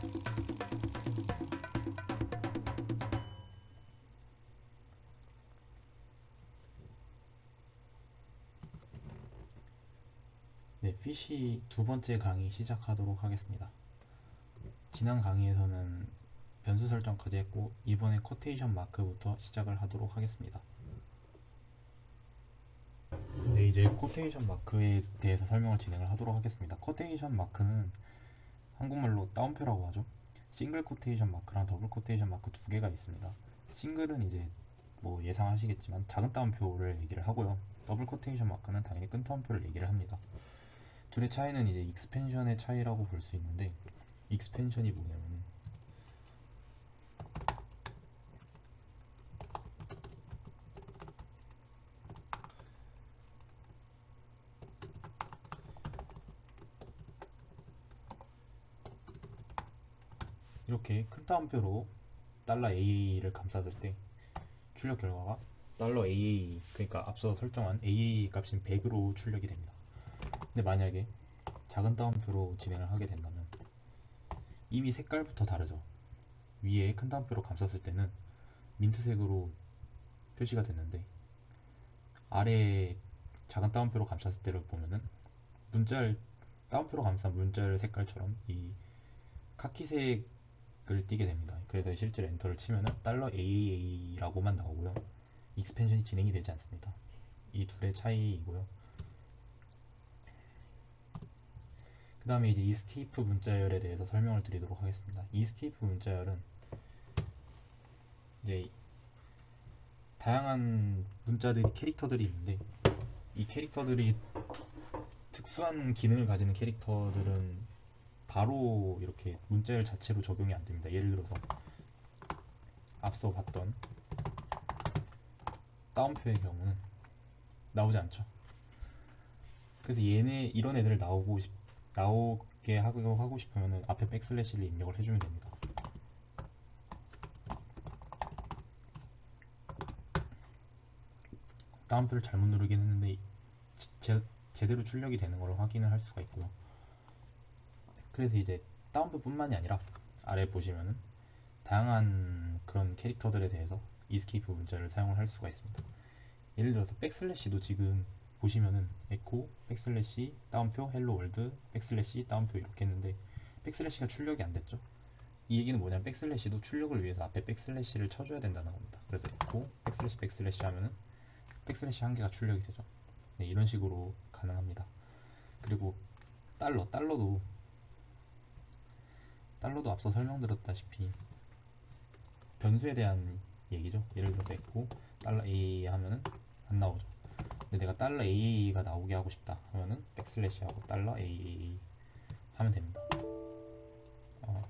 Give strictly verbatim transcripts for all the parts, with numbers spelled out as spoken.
네, 피시 두 번째 강의 시작하도록 하겠습니다. 지난 강의에서는 변수 설정까지 했고 이번에 쿼테이션 마크부터 시작을 하도록 하겠습니다. 네, 이제 쿼테이션 마크에 대해서 설명을 진행을 하도록 하겠습니다. 쿼테이션 마크는 한국말로 따옴표라고 하죠. 싱글 쿼테이션 마크랑 더블 쿼테이션 마크 두 개가 있습니다. 싱글은 이제 뭐 예상하시겠지만 작은 따옴표를 얘기를 하고요. 더블 쿼테이션 마크는 당연히 큰 따옴표를 얘기를 합니다. 둘의 차이는 이제 익스펜션의 차이라고 볼 수 있는데, 익스펜션이 뭐냐면 이렇게 큰 따옴표로 달러 에이에이를 감쌌을 때 출력 결과가 달러 에이에이, 그러니까 앞서 설정한 에이에이 값인 백으로 출력이 됩니다. 근데 만약에 작은 따옴표로 진행을 하게 된다면 이미 색깔부터 다르죠. 위에 큰 따옴표로 감쌌을 때는 민트색으로 표시가 됐는데 아래에 작은 따옴표로 감쌌을 때를 보면은 문자를 따옴표로 감싼 문자의 색깔처럼 이 카키색을 띠게 됩니다. 그래서 실제로 엔터를 치면은 달러 에이에이라고만 나오고요. 익스펜션이 진행이 되지 않습니다. 이 둘의 차이이고요. 그 다음에 이제 이스케이프 문자열에 대해서 설명을 드리도록 하겠습니다. 이스케이프 문자열은 이제 다양한 문자들이 캐릭터들이 있는데 이 캐릭터들이 특수한 기능을 가지는 캐릭터들은 바로 이렇게 문자열 자체로 적용이 안 됩니다. 예를 들어서 앞서 봤던 따옴표의 경우는 나오지 않죠. 그래서 얘네 이런 애들 나오고 싶, 나오게 하고, 하고 싶으면 앞에 백슬래시를 입력을 해주면 됩니다. 따옴표를 잘못 누르긴 했는데 제, 제대로 출력이 되는 걸 확인을 할 수가 있고요. 그래서 이제 따옴표 뿐만이 아니라 아래 보시면은 다양한 그런 캐릭터들에 대해서 이스케이프 문자를 사용을 할 수가 있습니다. 예를 들어서 백슬래시도 지금 보시면은 에코 백슬래시 따옴표 헬로 월드 백슬래시 따옴표 이렇게 했는데 백슬래시가 출력이 안 됐죠. 이 얘기는 뭐냐면 백슬래시도 출력을 위해서 앞에 백슬래시를 쳐줘야 된다는 겁니다. 그래서 에코 백슬래시 백슬래시 하면은 백슬래시 한 개가 출력이 되죠. 네, 이런 식으로 가능합니다. 그리고 달러 달러도 달러도 앞서 설명드렸다시피 변수에 대한 얘기죠. 예를 들어서 에코 달러 에이 하면은 안 나오죠. 근데 내가 달러 에이에이가 나오게 하고 싶다 하면은 백슬래시 하고 달러 에이에이 하면 됩니다. 어,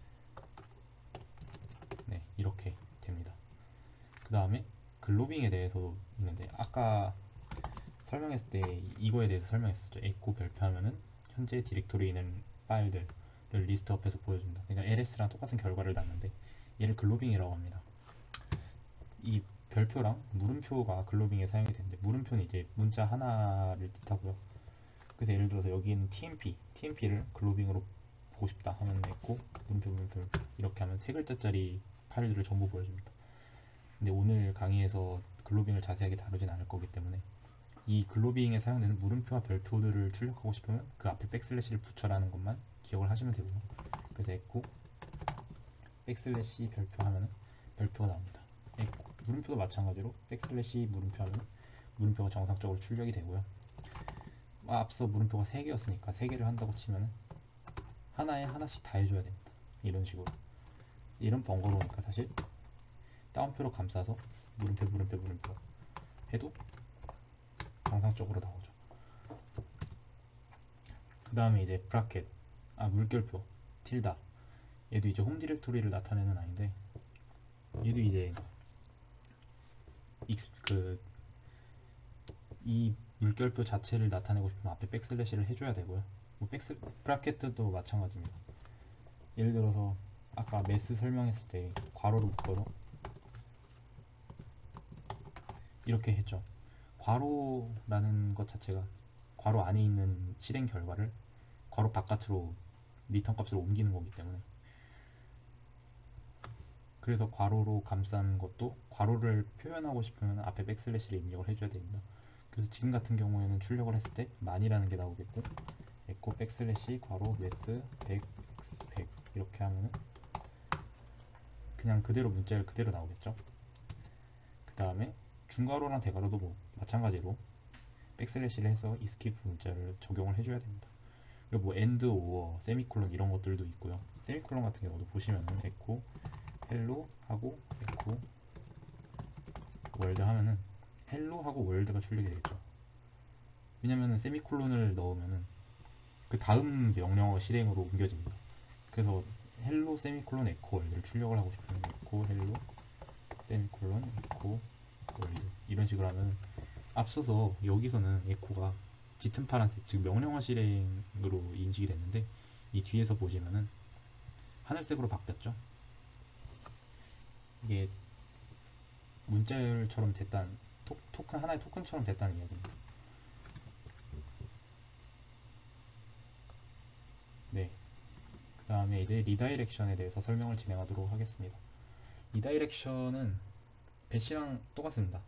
네, 이렇게 됩니다. 그 다음에 글로빙에 대해서도 있는데 아까 설명했을 때 이거에 대해서 설명했었죠. 에코 별표하면은 현재 디렉토리에 있는 파일들을 리스트업해서 보여준다. 그러니까 엘에스랑 똑같은 결과를 낳는데 얘를 글로빙이라고 합니다. 이 별표랑 물음표가 글로빙에 사용이 되는데 물음표는 이제 문자 하나를 뜻하고요. 그래서 예를 들어서 여기 있는 티엠피, 티엠피를 글로빙으로 보고 싶다 하면 에코 물음표 물음표 이렇게 하면 세 글자짜리 파일들을 전부 보여줍니다. 근데 오늘 강의에서 글로빙을 자세하게 다루진 않을 거기 때문에 이 글로빙에 사용되는 물음표와 별표들을 출력하고 싶으면 그 앞에 백슬래시를 붙여라는 것만 기억을 하시면 되고요. 그래서 에코 백슬래시 별표 하면 별표가 나옵니다. 에코 물음표도 마찬가지로 백슬래시 물음표 하면 물음표가 정상적으로 출력이 되고요. 아, 앞서 물음표가 세 개였으니까 세 개를 한다고 치면 하나에 하나씩 다 해줘야 됩니다. 이런 식으로. 이런 번거로우니까 사실 따옴표로 감싸서 물음표 물음표 물음표 해도 정상적으로 나오죠. 그 다음에 이제 브라켓, 아 물결표, 틸다. 얘도 이제 홈 디렉토리를 나타내는 아이인데 얘도 이제 그 이 물결표 자체를 나타내고 싶으면 앞에 백슬래시를 해줘야 되고요. 뭐 백슬 브라켓도 마찬가지입니다. 예를 들어서 아까 매스 설명했을 때 괄호를 묶어서 이렇게 했죠. 괄호라는 것 자체가 괄호 안에 있는 실행 결과를 괄호 바깥으로 리턴 값으로 옮기는 거기 때문에 그래서 괄호로 감싼 것도 괄호를 표현하고 싶으면 앞에 백슬래시를 입력을 해줘야 됩니다. 그래서 지금 같은 경우에는 출력을 했을 때 만이라는 게 나오겠고 에코 백슬래시 괄호 매스 백 백 이렇게 하면은 그냥 그대로 문자를 그대로 나오겠죠. 그 다음에 중괄호랑 대괄호도 뭐 마찬가지로 백슬래시를 해서 이스케이프 문자를 적용을 해줘야 됩니다. 그리고 뭐 엔드, 오어, 세미콜론 이런 것들도 있고요. 세미콜론 같은 경우도 보시면은 에코 헬로 하고 에코 월드 하면은 헬로 하고 월드가 출력이 되겠죠. 왜냐면은 세미콜론을 넣으면은 그 다음 명령어 실행으로 옮겨집니다. 그래서 헬로 세미콜론 에코 월드를 출력을 하고 싶으면 에코 헬로 세미콜론 에코 월드 이런 식으로 하면 앞서서 여기서는 에코가 짙은 파란색 즉 명령어 실행으로 인식이 됐는데 이 뒤에서 보시면은 하늘색으로 바뀌었죠. 이게 문자열처럼 됐다는 토, 토큰 하나의 토큰처럼 됐다는 이야기입니다. 네. 그 다음에 이제 리다이렉션에 대해서 설명을 진행하도록 하겠습니다. 리다이렉션은 배시랑 똑같습니다.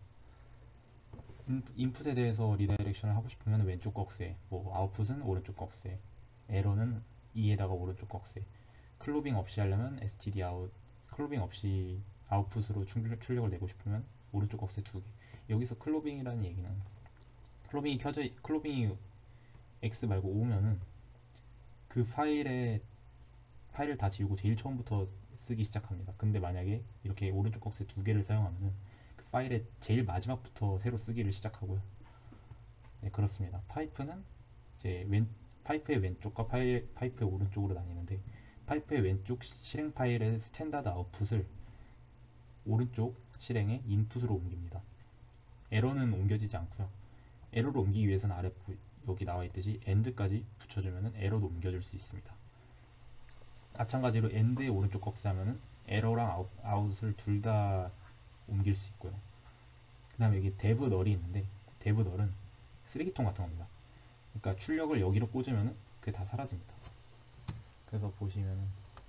인풋에 대해서 리다이렉션을 하고 싶으면 왼쪽 꺽쇠, 뭐 아웃풋은 오른쪽 꺽쇠, 에러는 이에다가 오른쪽 꺽쇠, 클로빙 없이 하려면 에스티디 아웃, 클로빙 없이 아웃풋으로 출력을 내고 싶으면 오른쪽 꺽쇠 두 개. 여기서 클로빙이라는 얘기는 클로빙이 켜져 클로빙이 X 말고 오면은 그 파일에 파일을 다 지우고 제일 처음부터 쓰기 시작합니다. 근데 만약에 이렇게 오른쪽 꺽쇠 두 개를 사용하면은 그 파일의 제일 마지막부터 새로 쓰기를 시작하고요. 네, 그렇습니다. 파이프는 이제 왼 파이프의 왼쪽과 파이, 파이프의 오른쪽으로 나뉘는데 파이프의 왼쪽 실행 파일의 스탠다드 아웃풋을 오른쪽 실행의 인풋으로 옮깁니다. 에러는 옮겨지지 않고요. 에러로 옮기기 위해서는 아래 여기 나와 있듯이 엔드까지 붙여주면 에러도 옮겨줄 수 있습니다. 마찬가지로 엔드의 오른쪽 꺽쇠 하면은 에러랑 아웃, 아웃을 둘 다 옮길 수 있고요. 그 다음에 여기 데브 널이 있는데 데브 널은 쓰레기통 같은 겁니다. 그러니까 출력을 여기로 꽂으면은 그게 다 사라집니다. 그래서 보시면은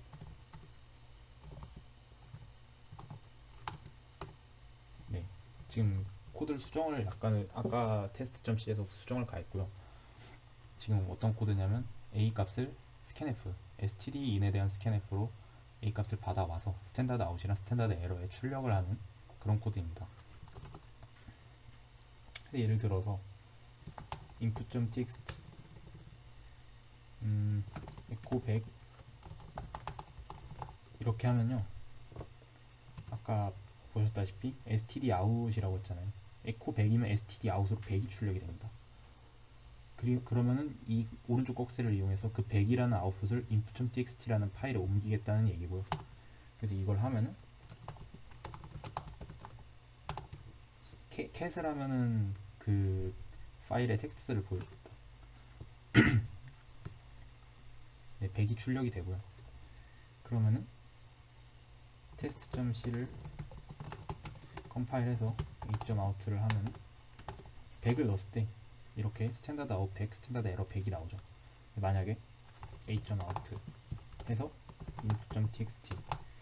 네, 지금 코드를 수정을 약간 아까 테스트.c에서 수정을 가했고요. 지금 어떤 코드냐면 A 값을 스캔F, stdin에 대한 스캔F로 A 값을 받아와서 스탠다드 아웃이랑 스탠다드 에러에 출력을 하는 그런 코드입니다. 예를 들어서 input.txt 음, 에코 백 이렇게 하면요. 아까 보셨다시피 std out이라고 했잖아요. 에코 백이면 std out으로 백이 출력이 됩니다. 그리, 그러면은 이 오른쪽 꺽쇠를 이용해서 그 백이라는 아웃풋을 input.txt라는 파일에 옮기겠다는 얘기고요. 그래서 이걸 하면은 캣을 하면은 그 파일의 텍스트를 보여줍니다. 네, 백이 출력이 되고요. 그러면은 test.c를 컴파일해서 a.out를 하면 백을 넣었을 때 이렇게 스탠다드 아웃 백, 스탠다드 에러 백이 나오죠. 만약에 a.out 해서 input.txt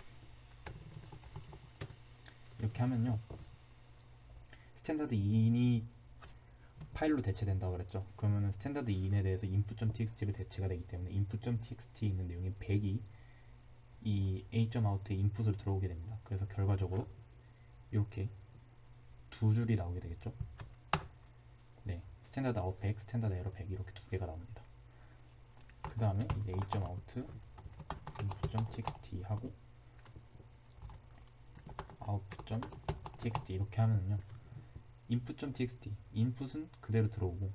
이렇게 하면요. 스탠다드 인이 파일로 대체된다고 그랬죠. 그러면은 스탠다드 인에 대해서 input.txt로 대체가 되기 때문에 input.txt에 있는 내용인 백이 이 a.out의 인풋으로 들어오게 됩니다. 그래서 결과적으로 이렇게 두 줄이 나오게 되겠죠. 네, 스탠다드 아웃 백, 스탠다드 에러 백 이렇게 두 개가 나옵니다. 그 다음에 a.out input.txt 하고 output.txt 이렇게 하면요. input.txt 인풋은 그대로 들어오고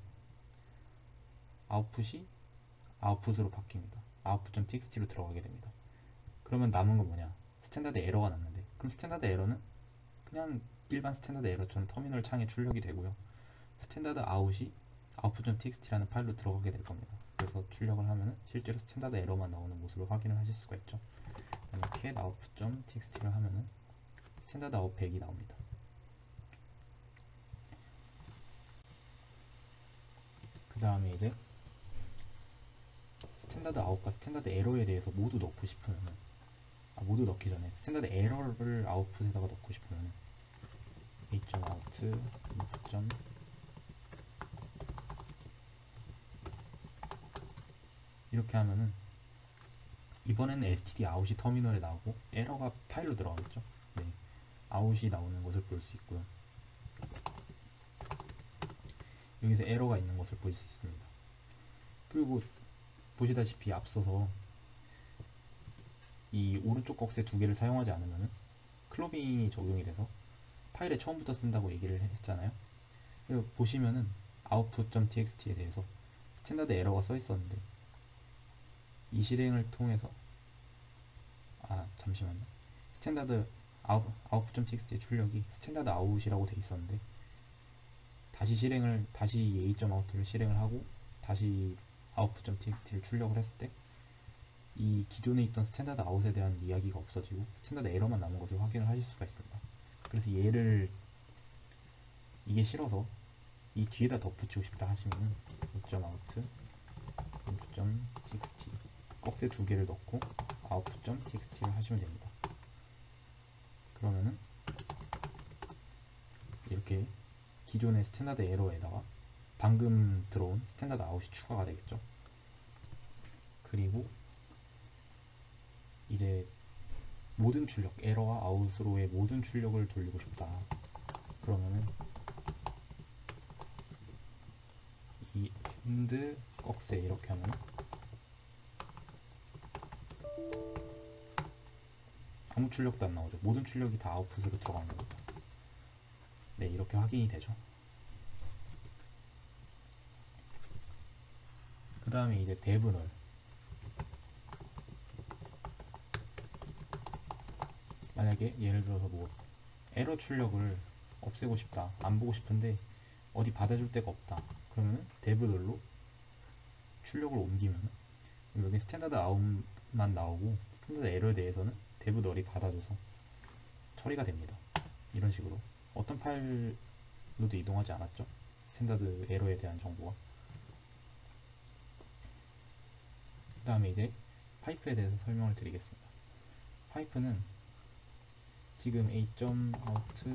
아웃풋이 아웃풋으로 바뀝니다. output.txt로 들어가게 됩니다. 그러면 남은 건 뭐냐? 스탠다드 에러가 남는데 그럼 스탠다드 에러는 그냥 일반 스탠다드 에러처럼 터미널 창에 출력이 되고요. 스탠다드 아웃이 output.txt라는 파일로 들어가게 될 겁니다. 그래서 출력을 하면 실제로 스탠다드 에러만 나오는 모습을 확인을 하실 수가 있죠. 이렇게 output.txt를 하면은 스탠다드 아웃 백이 나옵니다. 그 다음에 이제 스탠다드 아웃과 스탠다드 에러에 대해서 모두 넣고 싶으면 아, 모두 넣기 전에 스탠다드 에러를 아웃풋에다가 넣고 싶으면 a.out input. 이렇게 하면은 이번에는 에스티디 아웃이 터미널에 나오고 에러가 파일로 들어가겠죠. 네, 아웃이 나오는 것을 볼 수 있고요. 여기서 에러가 있는 것을 볼 수 있습니다. 그리고 보시다시피 앞서서 이 오른쪽 꺽쇠 두 개를 사용하지 않으면 클로빙이 적용이 돼서 파일에 처음부터 쓴다고 얘기를 했잖아요. 그리고 보시면은 output.txt에 대해서 스탠다드 에러가 써 있었는데 이 실행을 통해서 아 잠시만요. 스탠다드 아웃, output.txt의 출력이 스탠다드 아웃이라고 돼 있었는데 다시 실행을 다시 a.out를 실행을 하고 다시 output.txt를 출력을 했을 때 이 기존에 있던 스탠다드 아웃에 대한 이야기가 없어지고 스탠다드 에러만 남은 것을 확인을 하실 수가 있습니다. 그래서 얘를 이게 싫어서 이 뒤에다 덧붙이고 싶다 하시면은 a.out input.txt 꺽쇠 두 개를 넣고 output.txt를 하시면 됩니다. 그러면은 이렇게 기존의 스탠다드 에러에다가 방금 들어온 스탠다드 아웃이 추가가 되겠죠. 그리고 이제 모든 출력, 에러와 아웃으로의 모든 출력을 돌리고 싶다. 그러면은 이 end 꺽쇠 이렇게 하면 아무 출력도 안 나오죠. 모든 출력이 다 아웃풋으로 들어가는 겁니다. 네, 이렇게 확인이 되죠. 그 다음에 이제 devnull. 만약에 예를 들어서 뭐 에러 출력을 없애고 싶다, 안 보고 싶은데 어디 받아줄 데가 없다. 그러면 devnull로 출력을 옮기면 여기 스탠다드 아웃만 나오고 스탠다드 에러에 대해서는 devnull이 받아줘서 처리가 됩니다. 이런 식으로 어떤 파일로도 이동하지 않았죠. 스탠다드 에러에 대한 정보가. 그 다음에 이제 파이프에 대해서 설명을 드리겠습니다. 파이프는 지금 a.out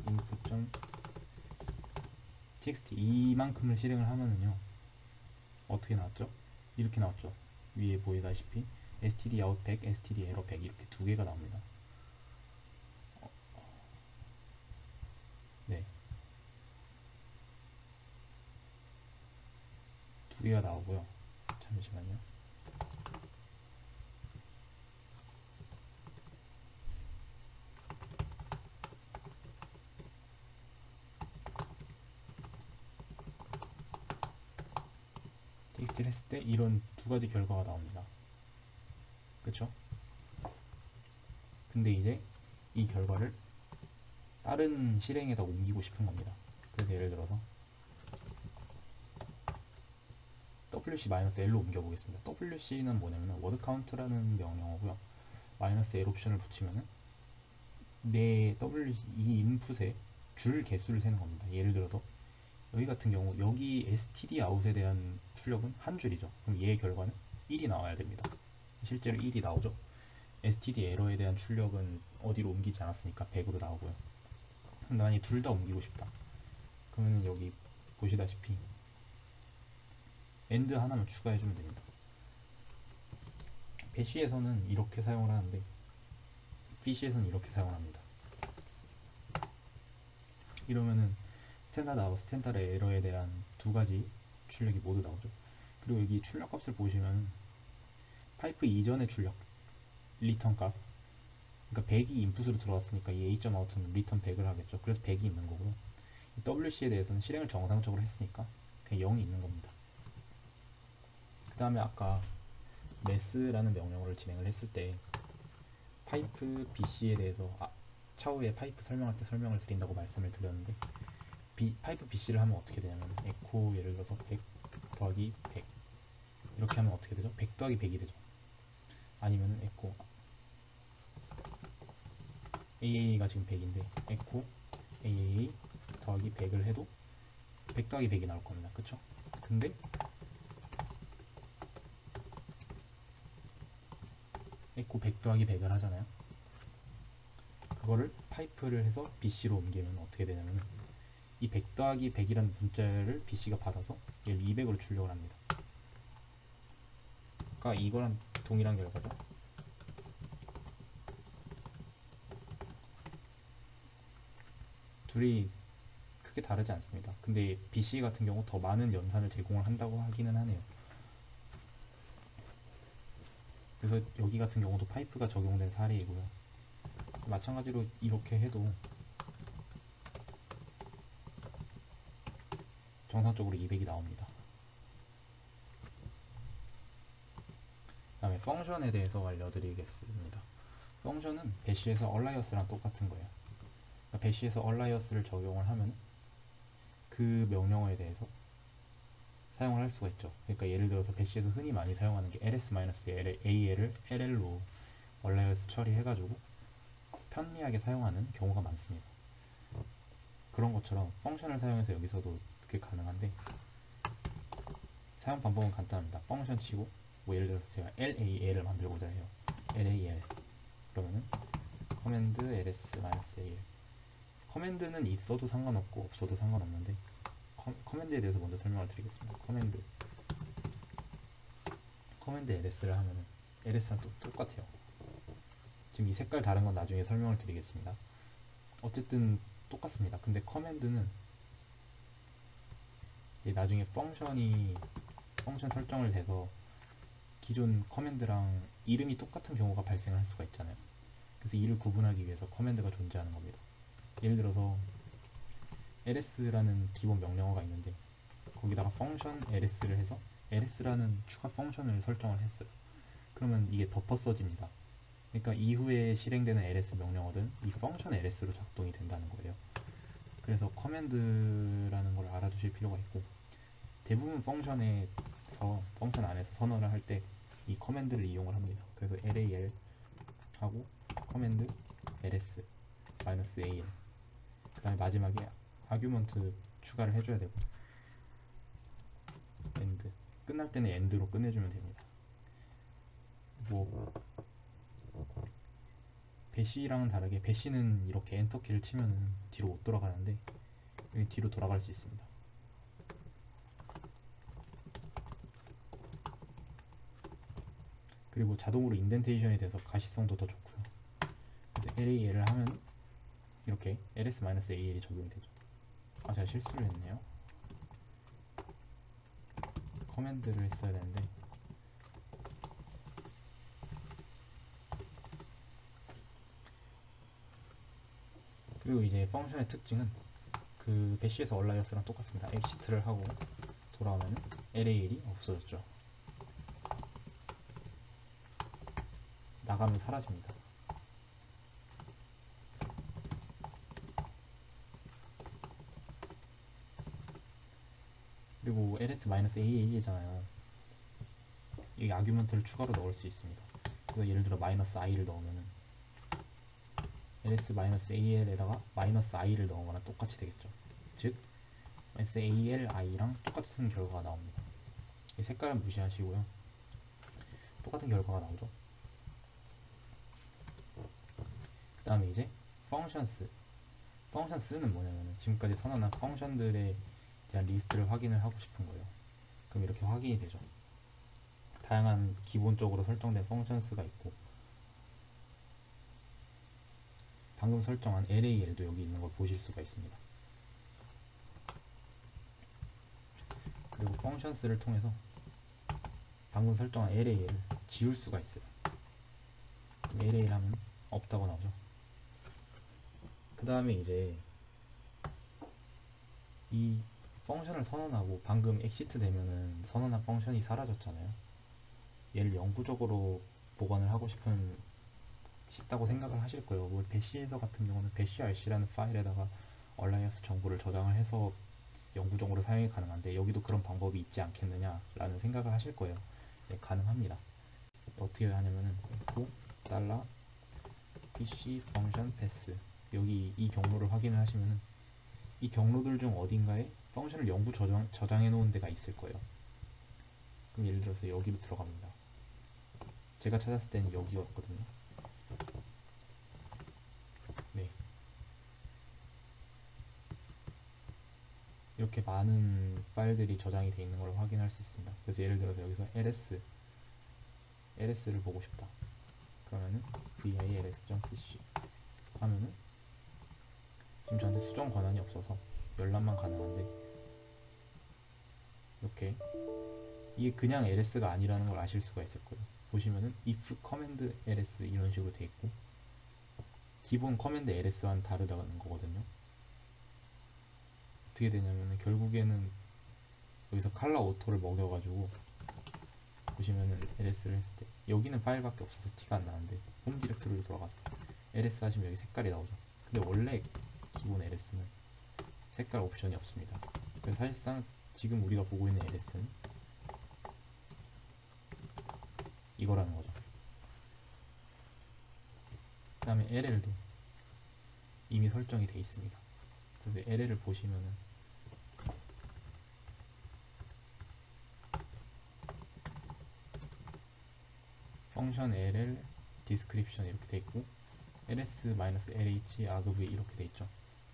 input.txt 이만큼을 실행을 하면은요 어떻게 나왔죠? 이렇게 나왔죠. 위에 보이다시피 stdout 백, stderror 백 이렇게 두 개가 나옵니다. 네, 두 개가 나오고요. 잠시만요. txt를 했을 때 이런 두 가지 결과가 나옵니다. 그쵸? 근데 이제 이 결과를 다른 실행에다 옮기고 싶은 겁니다. 그래서 예를 들어서 wc-l로 옮겨보겠습니다. wc는 뭐냐면 word count라는 명령어고요. 마이너스 L 옵션을 붙이면은 내 wc 이 인풋의 줄 개수를 세는 겁니다. 예를 들어서 여기 같은 경우 여기 std out에 대한 출력은 한 줄이죠. 그럼 얘의 결과는 일이 나와야 됩니다. 실제로 일이 나오죠. std 에러에 대한 출력은 어디로 옮기지 않았으니까 백으로 나오고요. 근데 만약에 둘 다 옮기고 싶다. 그러면 여기 보시다시피 end 하나만 추가해주면 됩니다. 배시에서는 이렇게 사용을 하는데 피시에서는 이렇게 사용을 합니다. 이러면은 스탠다드 아웃, 스탠다드 에러에 대한 두 가지 출력이 모두 나오죠. 그리고 여기 출력 값을 보시면 파이프 이전의 출력, 리턴 값, 그러니까 백이 인풋으로 들어왔으니까 이 a.out는 리턴 백을 하겠죠. 그래서 백이 있는 거고요. wc에 대해서는 실행을 정상적으로 했으니까 그냥 영이 있는 겁니다. 그 다음에 아까 mess라는 명령어를 진행을 했을 때 파이프 bc에 대해서 아, 차후에 파이프 설명할 때 설명을 드린다고 말씀을 드렸는데 B, 파이프 bc를 하면 어떻게 되냐면 에코 예를 들어서 백 더하기 백 이렇게 하면 어떻게 되죠? 백 더하기 백이 되죠. 아니면은 에코 에이에이가 지금 백인데 에코 에이에이 더하기 백을 해도 백 더하기 백이 나올 겁니다. 그쵸? 근데 에코 백 더하기 백을 하잖아요. 그거를 파이프를 해서 비씨로 옮기면 어떻게 되냐면 이 백 더하기 백이라는 문자를 비씨가 받아서 얘를 이백으로 출력을 합니다. 그러니까 이거랑 동일한 결과죠. 둘이 크게 다르지 않습니다. 근데 비씨 같은 경우 더 많은 연산을 제공을 한다고 하기는 하네요. 그래서 여기 같은 경우도 파이프가 적용된 사례이고요. 마찬가지로 이렇게 해도 정상적으로 이백이 나옵니다. 그 다음에 펑션에 대해서 알려드리겠습니다. 펑션은 배시에서 얼라이어스랑 똑같은 거예요. 그러니까 배시에서 얼라이어스를 적용을 하면 그 명령어에 대해서 사용을 할 수가 있죠. 그러니까 예를 들어서 배시에서 흔히 많이 사용하는 게 ls-al을 엘엘로 얼라이어스 처리해가지고 편리하게 사용하는 경우가 많습니다. 그런 것처럼 펑션을 사용해서 여기서도 그게 가능한데 사용 방법은 간단합니다. 펑션 치고 뭐 예를 들어서 제가 lal을 만들고자 해요. lal 그러면은 커맨드 ls-al 커맨드는 있어도 상관없고 없어도 상관없는데 커, 커맨드에 대해서 먼저 설명을 드리겠습니다. 커맨드 커맨드 ls를 하면은 ls랑 또 똑같아요. 지금 이 색깔 다른 건 나중에 설명을 드리겠습니다. 어쨌든 똑같습니다. 근데 커맨드는 이제 나중에 펑션이 펑션 설정을 해서 기존 커맨드랑 이름이 똑같은 경우가 발생할 수가 있잖아요. 그래서 이를 구분하기 위해서 커맨드가 존재하는 겁니다. 예를 들어서 ls라는 기본 명령어가 있는데 거기다가 펑션 ls를 해서 ls라는 추가 펑션을 설정을 했어요. 그러면 이게 덮어 써집니다. 그러니까 이후에 실행되는 ls 명령어든 이 펑션 ls로 작동이 된다는 거예요. 그래서 커맨드라는 걸 알아두실 필요가 있고 대부분 펑션에서 펑션 안에서 선언을 할 때 이 커맨드를 이용을 합니다. 그래서 lar 하고 커맨드 ls 마이너스 al 그 다음에 마지막에 아규먼트 추가를 해줘야 되고 end 끝날 때는 end로 끝내주면 됩니다. 뭐 배시랑은 다르게 배시는 이렇게 엔터키를 치면은 뒤로 못 돌아가는데 여기 뒤로 돌아갈 수 있습니다. 그리고 자동으로 인덴테이션에 대해서 가시성도 더 좋고요. 그래서 lal을 하면 이렇게 ls-al이 적용이 되죠. 아 제가 실수를 했네요. 커맨드를 했어야 되는데 그리고 이제 펑션의 특징은 그 배시에서 얼라이어스랑 똑같습니다. exit를 하고 돌아오면 lal이 없어졌죠. 나가면 사라집니다. 그리고 ls-al이잖아요. 이 아규먼트를 추가로 넣을 수 있습니다. 그래서 예를 들어 마이너스 i를 넣으면은 ls-al에다가 마이너스 i를 넣은 거랑 똑같이 되겠죠. 즉 sali랑 똑같은 결과가 나옵니다. 이 색깔은 무시하시고요. 똑같은 결과가 나오죠. 그 다음에 이제 functions functions는 뭐냐면 지금까지 선언한 펑션들에 대한 리스트를 확인을 하고 싶은 거예요. 그럼 이렇게 확인이 되죠. 다양한 기본적으로 설정된 functions가 있고 방금 설정한 lal도 여기 있는 걸 보실 수가 있습니다. 그리고 functions를 통해서 방금 설정한 lal을 지울 수가 있어요. 그럼 랄 하면 없다고 나오죠. 그 다음에 이제 이 펑션을 선언하고 방금 exit 되면은 선언한 펑션이 사라졌잖아요. 얘를 영구적으로 보관을 하고 싶은 싶다고 생각을 하실 거예요. 뭐 배시에서 같은 경우는 배시 알씨라는 파일에다가 얼라이언스 정보를 저장을 해서 영구적으로 사용이 가능한데 여기도 그런 방법이 있지 않겠느냐 라는 생각을 하실 거예요. 네, 가능합니다. 어떻게 하냐면은 echo 달러 pc function pass 여기 이 경로를 확인을 하시면은 이 경로들 중 어딘가에 펑션을 영구 저장, 저장해 놓은 데가 있을 거예요. 그럼 예를 들어서 여기로 들어갑니다. 제가 찾았을 때는 여기였거든요. 네, 이렇게 많은 파일들이 저장이 되어 있는 걸 확인할 수 있습니다. 그래서 예를 들어서 여기서 ls ls를 보고 싶다 그러면은 vils.pc 하면은 지금 저한테 수정 권한이 없어서 열람만 가능한데, 이렇게 이게 그냥 ls가 아니라는 걸 아실 수가 있을 거예요. 보시면은 if command ls 이런 식으로 돼 있고, 기본 커맨드 ls와는 다르다는 거거든요. 어떻게 되냐면은 결국에는 여기서 칼라 오토를 먹여가지고, 보시면은 ls를 했을 때 여기는 파일밖에 없어서 티가 안 나는데 홈 디렉토리로 돌아가서 ls 하시면 여기 색깔이 나오죠. 근데 원래 기본 ls는 색깔 옵션이 없습니다. 그래서 사실상 지금 우리가 보고 있는 ls는 이거라는 거죠. 그 다음에 엘엘도 이미 설정이 되어 있습니다. 그래서 엘엘을 보시면은 펑션 ll description 이렇게 돼 있고 ls-lh argv 이렇게 돼 있죠.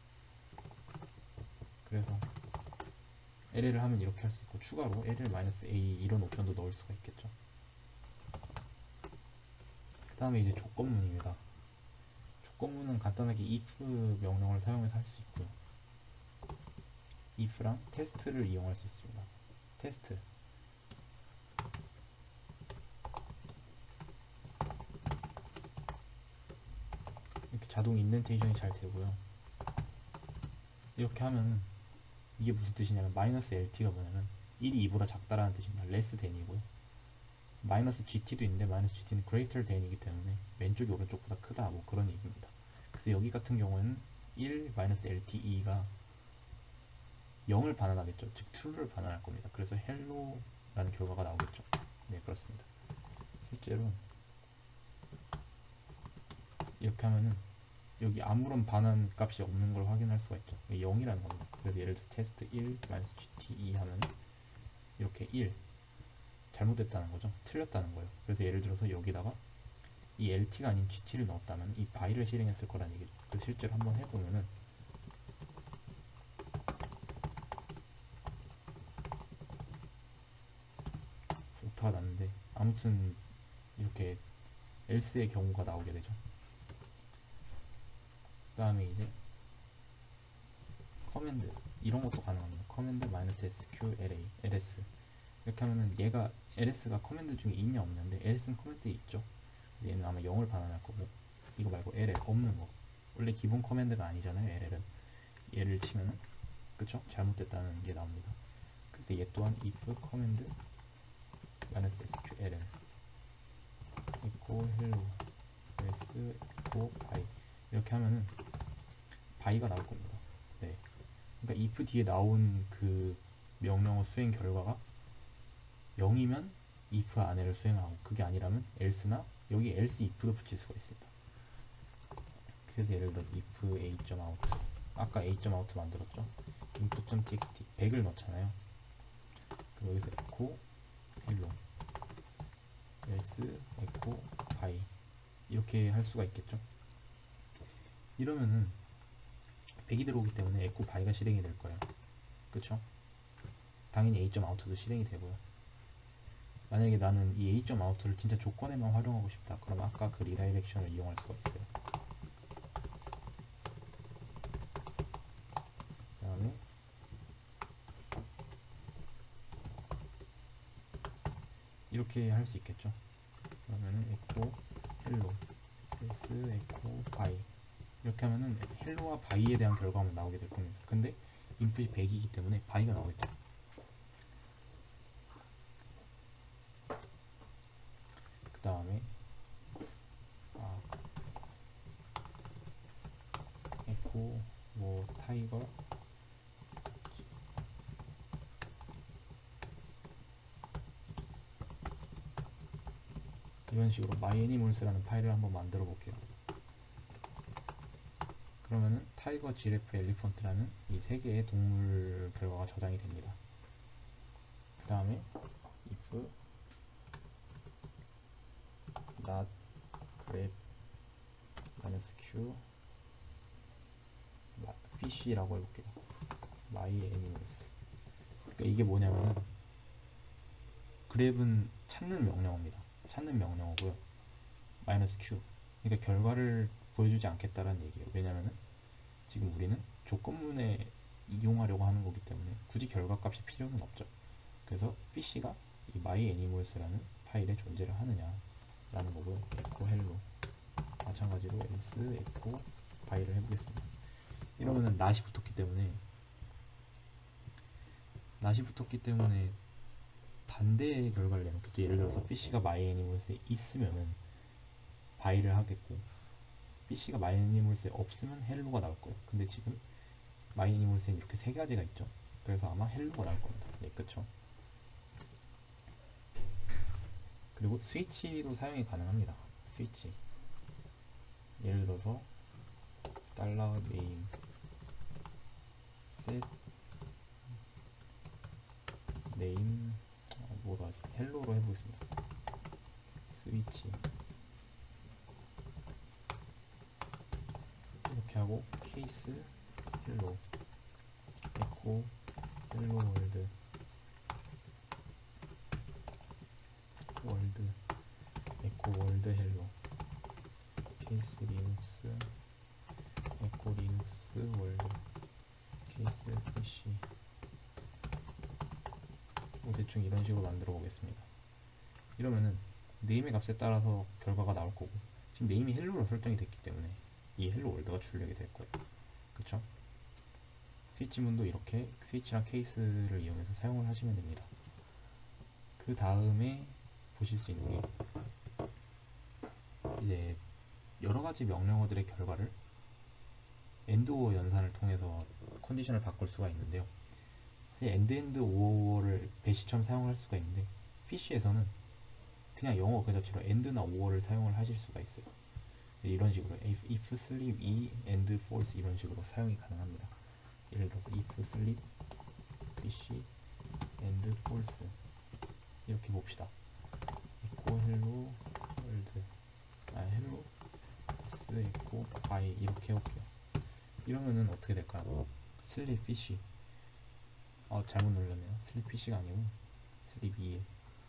그래서 엘엘을 하면 이렇게 할 수 있고, 추가로 ll-a 이런 옵션도 넣을 수가 있겠죠. 그 다음에 이제 조건문입니다. 조건문은 간단하게 if 명령을 사용해서 할 수 있고요. if랑 테스트를 이용할 수 있습니다. 테스트 이렇게 자동 인덴테이션이 잘 되고요. 이렇게 하면 이게 무슨 뜻이냐면 마이너스 엘티가 뭐냐면 일이 이보다 작다라는 뜻입니다. less than이고요. 마이너스 지티도 있는데 마이너스 지티는 greater than이기 때문에 왼쪽이 오른쪽보다 크다, 뭐 그런 얘기입니다. 그래서 여기 같은 경우에는 일 마이너스 엘티이가 영을 반환하겠죠. 즉 true를 반환할 겁니다. 그래서 hello라는 결과가 나오겠죠. 네, 그렇습니다. 실제로 이렇게 하면은 여기 아무런 반환 값이 없는 걸 확인할 수가 있죠. 영이라는 겁니다. 그래서 예를 들어서 테스트 일 마이너스 지티 하면 이렇게 일 잘못됐다는 거죠. 틀렸다는 거예요. 그래서 예를 들어서 여기다가 이 엘티가 아닌 지티를 넣었다면 이 바이를 실행했을 거라는 얘기죠. 그래서 실제로 한번 해보면은 오타가 났는데, 아무튼 이렇게 else의 경우가 나오게 되죠. 그 다음에 이제 커맨드 이런 것도 가능합니다. 커맨드 -sqla ls 이렇게 하면은 얘가 ls가 커맨드 중에 있냐 없냐인데 ls는 커맨드에 있죠. 얘는 아마 영을 반환할 거고, 이거 말고 ll 없는 거, 원래 기본 커맨드가 아니잖아요. 엘엘은 얘를 치면은 그쵸? 잘못됐다는 게 나옵니다. 그래서 얘 또한 if command -sql echo hello ls echo by 이렇게 하면은 by가 나올 겁니다. 네. 그러니까 if 뒤에 나온 그 명령어 수행 결과가 영이면 if 안에를 수행하고, 그게 아니라면 else나 여기 else if도 붙일 수가 있습니다. 그래서 예를 들어서 if a.out, 아까 a.out 만들었죠. input.txt 백을 넣잖아요. 그럼 여기서 echo hello else echo by 이렇게 할 수가 있겠죠. 이러면은 백이 들어오기 때문에 echo by가 실행이 될 거예요. 그쵸? 당연히 a.out도 실행이 되고요. 만약에 나는 이 a.out를 진짜 조건에만 활용하고 싶다, 그럼 아까 그 리다이렉션을 이용할 수가 있어요. 그 다음에 이렇게 할 수 있겠죠. 그러면은 echo hello else echo by 이렇게 하면은 헬로와 바이에 대한 결과만 나오게 될 겁니다. 근데 인풋이 백이기 때문에 바이가 나오겠죠. 그 다음에 아, 에코 뭐 타이거 이런 식으로 myAnimals라는 파일을 한번 만들어 볼게요. 그러면은 타이거, 지래프, 엘리펀트라는 이 세 개의 동물 결과가 저장이 됩니다. 그 다음에 if dot grep 마이너스 q fish라고 해볼게요. myAnimals. 그러니까 이게 뭐냐면 grep은 찾는 명령어입니다. 찾는 명령어고요. 마이너스 q. 그러니까 결과를 보여주지 않겠다라는 얘기예요. 왜냐면은 지금 우리는 조건문에 이용하려고 하는 거기 때문에 굳이 결과값이 필요는 없죠. 그래서 fish가 이 myAnimals라는 파일에 존재를 하느냐라는 거고요. echo hello. 마찬가지로 else echo by를 해보겠습니다. 이러면은 not이 붙었기 때문에 not이 붙었기 때문에 반대의 결과를 내놓겠죠. 예를 들어서 fish가 myAnimals에 있으면은 by를 하겠고 fish가 myAnimals에 없으면 hello가 나올 거예요. 근데 지금 myAnimals에 이렇게 세 가지가 있죠. 그래서 아마 hello가 나올 겁니다. 네, 그쵸? 그리고 스위치도 사용이 가능합니다. 스위치. 예를 들어서 달러 name set name 어, 뭐로 하지? 헬로로 해보겠습니다. 스위치 이렇게 하고 케이스 헬로 에코 헬로 월드 월드 에코 월드 헬로 케이스 리눅스 에코 리눅스 월드 케이스 피씨 뭐 대충 이런 식으로 만들어 보겠습니다. 이러면은 네임의 값에 따라서 결과가 나올 거고 지금 네임이 헬로로 설정이 됐기 때문에 이 헬로 월드가 출력이 될 거예요. 그쵸? 스위치문도 이렇게 스위치랑 케이스를 이용해서 사용을 하시면 됩니다. 그 다음에 보실 수 있는 게 이제 여러 가지 명령어들의 결과를 엔드오어 연산을 통해서 컨디션을 바꿀 수가 있는데요. 사실 엔드엔드 오어를 배시처럼 사용할 수가 있는데 피시에서는 그냥 영어 그 자체로 end나 or를 사용을 하실 수가 있어요. 이런 식으로 if, if sleep, e, and, false 이런 식으로 사용이 가능합니다. 예를 들어서 if sleep, fish, and, false 이렇게 봅시다. echo hello world, 아 hello, s echo by 이렇게 해볼게요. 이러면은 어떻게 될까요? sleep, fish, 어 잘못 눌렀네요. sleep, fish가 아니고 sleep 이에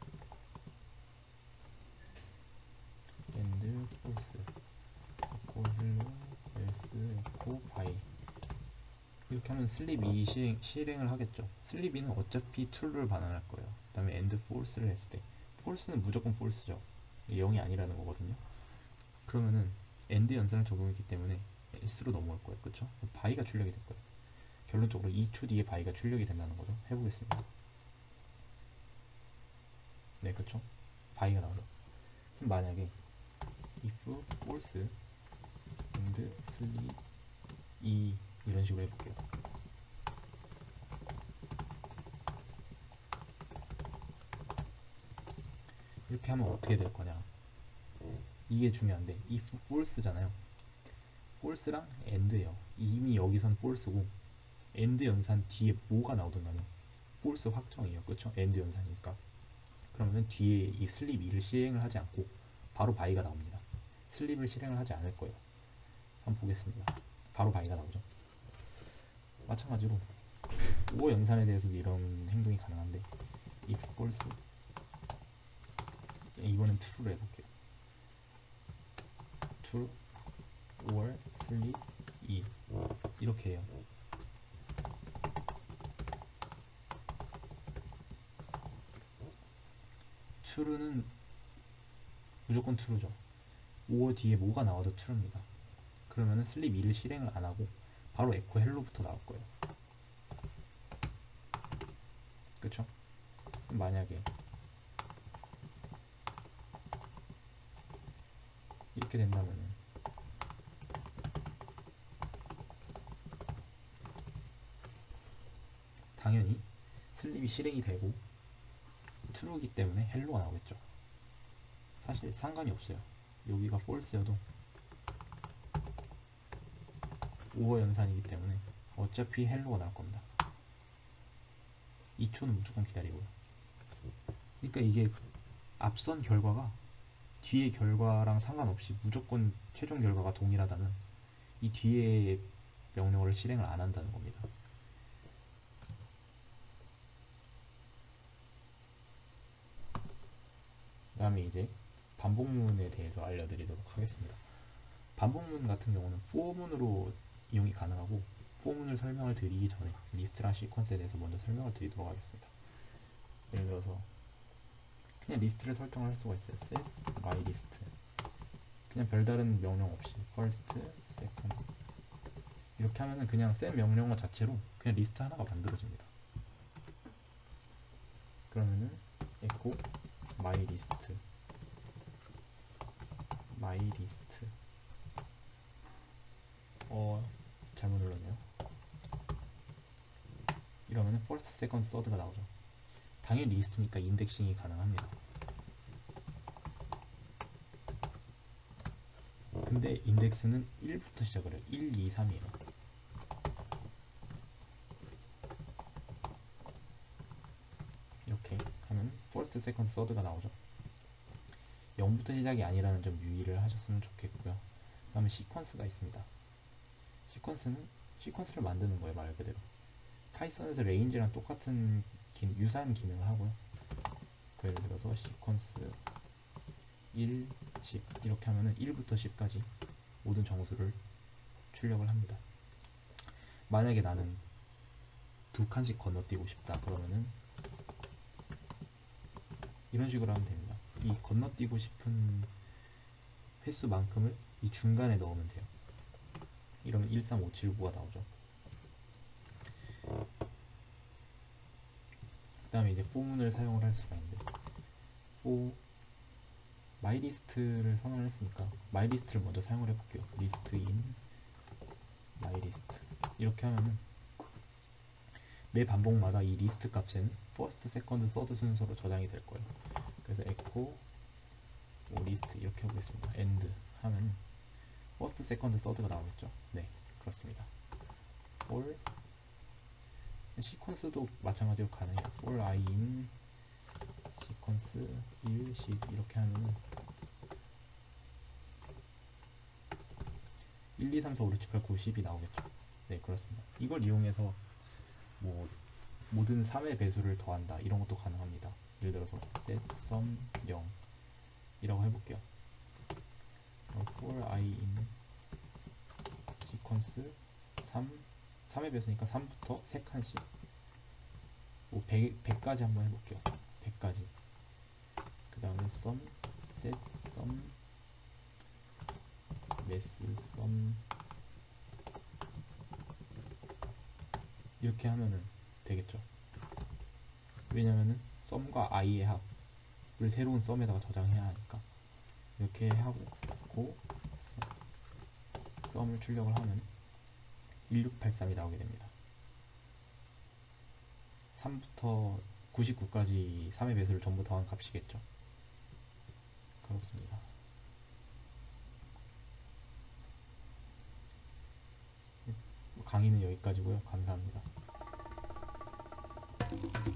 and, false, echo hello, else, echo by 이렇게 하면 슬립 이 실행, 실행을 하겠죠. 슬립 이는 어차피 true를 반환할 거예요. 그 다음에 and false를 했을 때 false는 무조건 false죠. 영이 아니라는 거거든요. 그러면은 and 연산을 적용했기 때문에 else로 넘어올 거예요. 그쵸? by가 출력이 될 거예요. 결론적으로 이 초 뒤에 by가 출력이 된다는 거죠. 해보겠습니다. 네, 그쵸? by가 나오죠. 그럼 만약에 if false and sleep 이 이런 식으로 해볼게요. 이렇게 하면 어떻게 될 거냐? 이게 중요한데 if false잖아요. false랑 and예요. 이미 여기선 false고 and 연산 뒤에 뭐가 나오든 간에 false 확정이에요. 그쵸? and 연산이니까. 그러면 뒤에 이 sleep 이를 실행을 하지 않고 바로 by가 나옵니다. sleep을 실행을 하지 않을 거예요. 한번 보겠습니다. 바로 by가 나오죠. 마찬가지로 오어 연산에 대해서도 이런 행동이 가능한데 if false 이번엔 true로 해볼게요. true or sleep 이 이렇게 해요. true는 무조건 true죠. or 뒤에 뭐가 나와도 true입니다. 그러면은 sleep 이를 실행을 안 하고 바로 echo hello부터 나올 거예요. 그쵸? 만약에 이렇게 된다면은 당연히 슬립이 실행이 되고 true이기 때문에 헬로가 나오겠죠. 사실 상관이 없어요. 여기가 false여도 오어 연산이기 때문에 어차피 헬로가 나올 겁니다. 이 초는 무조건 기다리고요. 그러니까 이게 앞선 결과가 뒤의 결과랑 상관없이 무조건 최종 결과가 동일하다면 이 뒤에 명령어를 실행을 안 한다는 겁니다. 그 다음에 이제 반복문에 대해서 알려드리도록 하겠습니다. 반복문 같은 경우는 for문으로 이용이 가능하고, for문을 설명을 드리기 전에 리스트랑 시퀀스에 대해서 먼저 설명을 드리도록 하겠습니다. 예를 들어서 그냥 리스트를 설정을 할 수가 있어요. set mylist, 그냥 별다른 명령 없이 first, second 이렇게 하면은 그냥 set 명령어 자체로 그냥 리스트 하나가 만들어집니다. 그러면은 echo mylist mylist 어 잘못 눌렀네요. 이러면은 first, second, third가 나오죠. 당연히 리스트니까 인덱싱이 가능합니다. 근데 인덱스는 일부터 시작을 해요. 일, 이, 삼이에요. 이렇게 하면 first, second, third가 나오죠. 영부터 시작이 아니라는 점 유의를 하셨으면 좋겠고요. 그 다음에 시퀀스가 있습니다. 시퀀스는 시퀀스를 만드는 거예요, 말 그대로. 파이썬에서 레인지랑 똑같은 기, 유사한 기능을 하고요. 그 예를 들어서 시퀀스 일, 십 이렇게 하면은 일부터 십까지 모든 정수를 출력을 합니다. 만약에 나는 두 칸씩 건너뛰고 싶다 그러면은 이런 식으로 하면 됩니다. 이 건너뛰고 싶은 횟수만큼을 이 중간에 넣으면 돼요. 이러면 일, 삼, 오, 칠, 구가 나오죠. 그 다음에 이제 for문을 사용을 할 수가 있는데, for mylist를 선언을 했으니까 mylist를 먼저 사용을 해볼게요. list in mylist 이렇게 하면은 매 반복마다 이 리스트 값에는 first, second, third 순서로 저장이 될 거예요. 그래서 echo list 이렇게 해보겠습니다. end 하면 first, second, third가 나오겠죠. 네, 그렇습니다. for 시퀀스도 마찬가지로 가능해요. for i in 시퀀스 일, 십 이렇게 하면은 일, 이, 삼, 사, 오, 육, 칠, 팔, 구, 십이 나오겠죠. 네, 그렇습니다. 이걸 이용해서 뭐 모든 삼의 배수를 더한다 이런 것도 가능합니다. 예를 들어서 set sum 영 이라고 해볼게요. for i in 시퀀스 삼, 삼의 배수니까 삼부터 세 칸씩 뭐 백, 백까지 한번 해볼게요. 백까지. 그 다음에 sum, set, sum, mass, sum 이렇게 하면은 되겠죠. 왜냐면은 썸과 i의 합을 새로운 썸에다가 저장해야 하니까 이렇게 하고 고 썸을 출력을 하면 일육팔삼이 나오게 됩니다. 삼부터 구십구까지 삼의 배수를 전부 더한 값이겠죠. 그렇습니다. 강의는 여기까지고요. 감사합니다.